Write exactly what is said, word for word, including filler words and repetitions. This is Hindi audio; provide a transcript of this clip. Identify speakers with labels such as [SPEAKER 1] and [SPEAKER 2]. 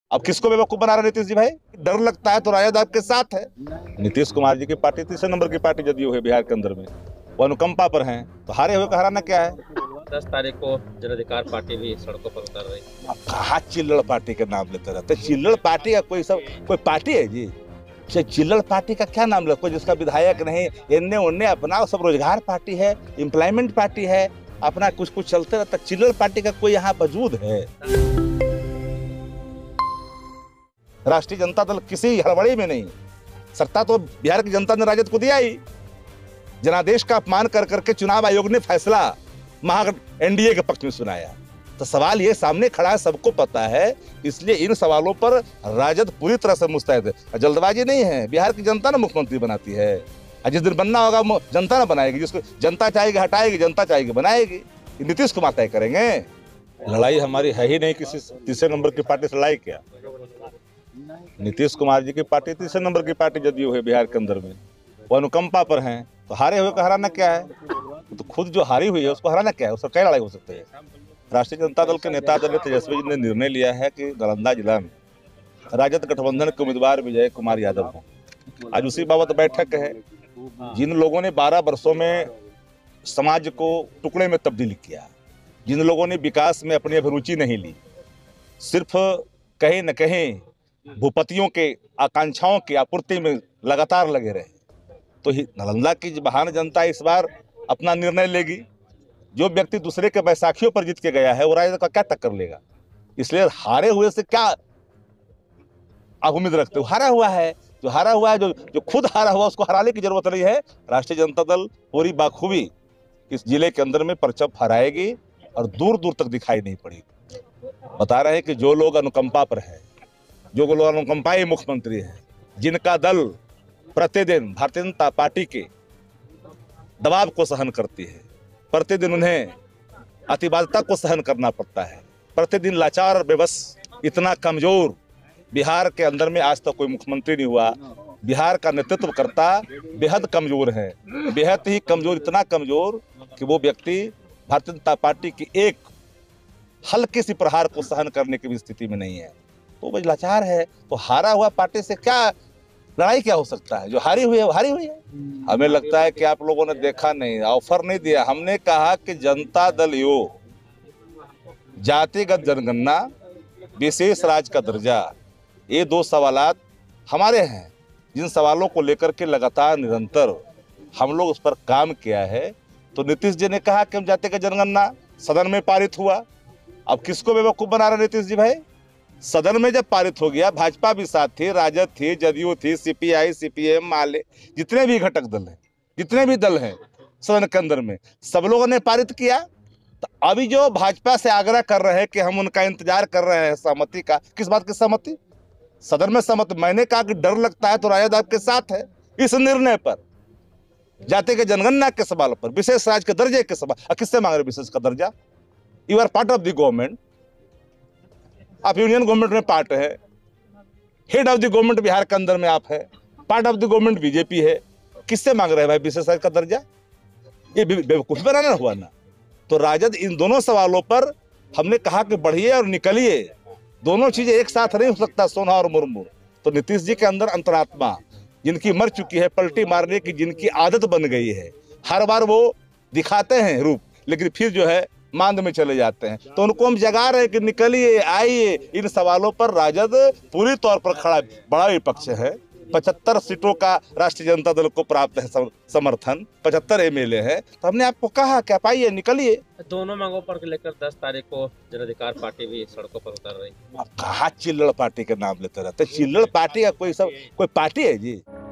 [SPEAKER 1] अब किसको बेवकूफ बना रहे नीतीश जी भाई? डर लगता है तो राजद आपके साथ है। नीतीश कुमार जी की पार्टी तीसरे नंबर की पार्टी जदयू है बिहार के अंदर में, वो अनुकंपा पर हैं, तो हारे हुए का हराना क्या है?
[SPEAKER 2] दस तारीख को जन अधिकार पार्टी भी सड़कों पर उतर रही।
[SPEAKER 1] अब कहाँ चिल्लड़ पार्टी के नाम लेते रहते? चिल्लड़ पार्टी का कोई सब कोई पार्टी है जी? चिल्लड़ पार्टी का क्या नाम रखो जिसका विधायक नहीं, इन्ने उन्ने अपना सब रोजगार पार्टी है, एम्प्लॉयमेंट पार्टी है, अपना कुछ कुछ चलते रहता। चिल्लड़ पार्टी का कोई यहाँ वजूद है? राष्ट्रीय जनता दल किसी हड़बड़ी में नहीं, सत्ता तो बिहार की जनता ने राजद को दिया ही। जनादेश का अपमान कर करके चुनाव आयोग ने फैसला महा एनडीए के पक्ष में सुनाया। तो सवाल ये सामने खड़ा है, सबको पता है, इसलिए इन सवालों पर राजद पूरी तरह से मुस्तैद है। जल्दबाजी नहीं है, बिहार की जनता ने मुख्यमंत्री बनाती है, जिस दिन बनना होगा जनता ना बनाएगी, जिसको जनता चाहेगी हटाएगी, जनता चाहेगी बनाएगी। नीतीश कुमार तय करेंगे। लड़ाई हमारी है ही नहीं किसी तीसरे नंबर की पार्टी से। लड़ाई क्या? नीतीश कुमार जी की पार्टी तीसरे नंबर की पार्टी जदयू है बिहार के अंदर में, वो अनुकंपा पर हैं, तो हारे हुए का हराना क्या है? तो खुद जो हारी हुई है उसको हराना क्या है? उसका क्या लड़ाई हो सकती है? राष्ट्रीय जनता दल के नेता दल तेजस्वी जी ने निर्णय लिया है कि नालंदा जिला में राजद गठबंधन के उम्मीदवार विजय कुमार यादव हों। आज उसी बाबत बैठक है। जिन लोगों ने बारह वर्षों में समाज को टुकड़े में तब्दील किया, जिन लोगों ने विकास में अपनी अभिरुचि नहीं ली, सिर्फ कहीं न कहीं भूपतियों के आकांक्षाओं की आपूर्ति में लगातार लगे रहे, तो नालंदा की महान जनता इस बार अपना निर्णय लेगी। जो व्यक्ति दूसरे के बैसाखियों पर जीत के गया है वो राजद का क्या टक्कर लेगा? इसलिए हारे हुए से क्या आप उम्मीद रखते हो? हारा हुआ है, जो हारा हुआ है, जो जो खुद हारा हुआ उसको हराने की जरूरत नहीं है। राष्ट्रीय जनता दल पूरी बाखूबी इस जिले के अंदर में परचम फहराएगी और दूर दूर तक दिखाई नहीं पड़ेगी। बता रहे हैं कि जो लोग अनुकंपा पर है, जो लोग अनुकंपाई मुख्यमंत्री है, जिनका दल प्रतिदिन भारतीय जनता पार्टी के दबाव को सहन करती है, प्रतिदिन उन्हें अतिवादिता को सहन करना पड़ता है, प्रतिदिन लाचार और बेबस, इतना कमजोर बिहार के अंदर में आज तक कोई मुख्यमंत्री नहीं हुआ। बिहार का नेतृत्व करता बेहद कमजोर है, बेहद ही कमजोर, इतना कमजोर कि वो व्यक्ति भारतीय जनता पार्टी की एक हल्के सी प्रहार को सहन करने की भी स्थिति में नहीं है, तो वो लाचार है। तो हारा हुआ पार्टी से क्या लड़ाई क्या हो सकता है? जो हारी हुई है वो हारी हुई है। हमें लगता है कि आप लोगों ने देखा नहीं, ऑफर नहीं दिया। हमने कहा कि जनता दल यू, जातिगत जनगणना, विशेष राज्य का दर्जा, ये दो सवालात हमारे हैं, जिन सवालों को लेकर के लगातार निरंतर हम लोग उस पर काम किया है। तो नीतीश जी ने कहा कि हम जातिगत जनगणना, सदन में पारित हुआ। अब किसको बेवकूफ बना रहे नीतीश जी भाई? सदन में जब पारित हो गया, भाजपा भी साथ थी, राजद थी, जदयू थी, सीपीआई, सीपीएम, माले, जितने भी घटक दल हैं, जितने भी दल हैं सदन के अंदर में, सब लोगों ने पारित किया। तो अभी जो भाजपा से आग्रह कर रहे हैं कि हम उनका इंतजार कर रहे हैं सहमति का, किस बात की सहमति? सदन में सहमति। मैंने कहा कि डर लगता है तो राजद आपके साथ है इस निर्णय पर, जातिगत जनगणना के सवाल पर, विशेष राज्य के दर्जे के सवाल। किससे मांग रहे विशेष का दर्जा? You are part of the government, आप यूनियन गवर्नमेंट में पार्ट है, head of the government Bihar के अंदर में आप है, part of the government BJP है। किससे मांग रहे हैं भाई विशेष राज्य का दर्जा? ये बेवकूफी बनाना हुआ ना। तो राजद इन दोनों सवालों पर हमने कहा कि बढ़िए और निकलिए, दोनों चीजें एक साथ नहीं हो सकता, सोना और मुर्मू। तो नीतीश जी के अंदर अंतरात्मा जिनकी मर चुकी है, पलटी मारने की जिनकी आदत बन गई है, हर बार वो दिखाते हैं रूप, लेकिन फिर जो है मांद में चले जाते हैं। तो उनको हम जगा रहे हैं कि निकलिए, आइए। इन सवालों पर राजद पूरी तौर पर खड़ा, बड़ा विपक्ष है। पचहत्तर सीटों का राष्ट्रीय जनता दल को प्राप्त है समर्थन, पचहत्तर एमएलए है। तो हमने आपको कहा कि आप आइए, निकलिए।
[SPEAKER 2] दोनों मांगों पर लेकर दस तारीख को जन अधिकार पार्टी भी सड़कों पर उतर रही।
[SPEAKER 1] अब कहाँ चिल्लड़ पार्टी के नाम लेते रहते? चिल्लड़ पार्टी का कोई सब कोई पार्टी है जी?